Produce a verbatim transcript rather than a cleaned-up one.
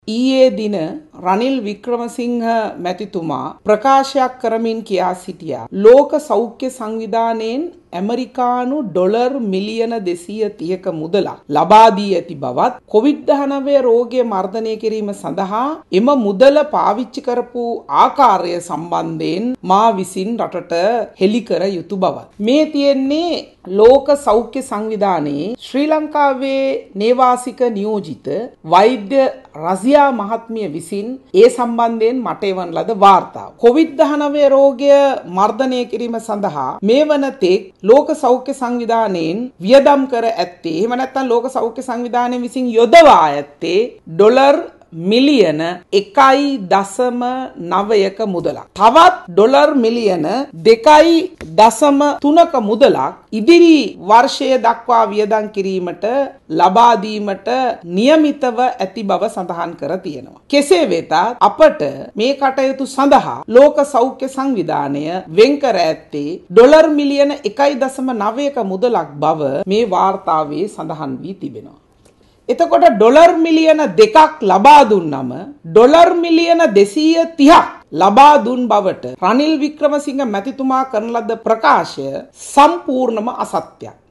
ඊයේ දින රනිල් වික්‍රමසිංහ මැතිතුමා ප්‍රකාශයක් කරමින් කියා සිටියා ලෝක සෞඛ්‍ය සංවිධානයෙන් ඇමරිකානු ඩොලර් මිලියන දෙසිය තිහක මුදලක් ලබා දී ඇති බවත් කොවිඩ් දහනවය රෝගය මර්ධනය කිරීම සඳහා එම මුදල පාවිච්චි කරපු ආකාරය සම්බන්ධයෙන් මා විසින් රටට හෙළි කර යුතු බවත් මේ තියෙන්නේ ලෝක සෞඛ්‍ය සංවිධානයේ ශ්‍රී ලංකාවේ නේවාසික නියෝජිත වෛද්‍ය රසියා මහත්මිය විසින් ඒ සම්බන්ධයෙන් මට එවන ලද වාර්තාව. කොවිඩ් දහනවය රෝගය මර්ධනය කිරීම සඳහා මේ වන තෙක් ලෝක සෞඛ්‍ය සංවිධානයෙන් වියදම් කර ඇත්තේ එහෙම නැත්නම් ලෝක සෞඛ්‍ය සංවිධානය විසින් යොදවා ඇත්තේ ඩොලර් මිලියන එකයි දශම නවයක මුදලක්. තවත් ඩොලර් මිලියන දෙකයි දශම තුනක මුදලක් ඉදිරි වර්ෂය දක්වා වියදම් කිරීමට ලබා දීමට නියමිතව ඇති බව සඳහන් කර තියෙනවා. කෙසේ වෙතත් අපට මේ කටයුතු සඳහා ලෝක සෞඛ්‍ය සංවිධානය වෙන් කර ඇත්තේ ඩොලර් මිලියන එකයි දශම නවයක මුදලක් බව මේ වාර්තාවේ සඳහන් වී තිබෙනවා. එතකොට ඩොලර් මිලියන දෙකක් ලබා දුන්නම ඩොලර් මිලියන දෙසිය තිහක් ලබා දුන් බවට රනිල් වික්‍රමසිංහ මැතිතුමා කරන ලද ප්‍රකාශය සම්පූර්ණම අසත්‍යයක්.